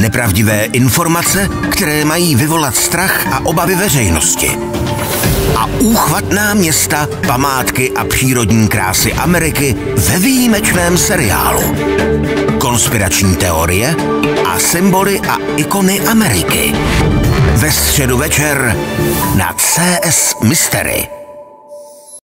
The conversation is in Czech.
Nepravdivé informace, které mají vyvolat strach a obavy veřejnosti. A úchvatná města, památky a přírodní krásy Ameriky ve výjimečném seriálu. Konspirační teorie a symboly a ikony Ameriky. Ve středu večer na CS Mystery.